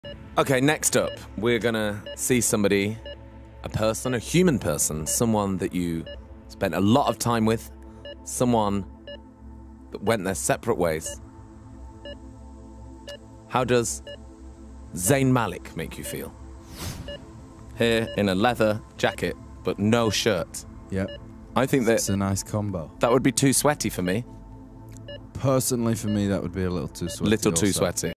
Okay, next up, we're gonna see somebody, a person, a human person, someone that you spent a lot of time with, someone that went their separate ways. How does Zayn Malik make you feel? Here in a leather jacket, but no shirt. Yep. I think that It's a nice combo. that would be too sweaty for me. Personally, for me, that would be a little too sweaty. Little too also. sweaty.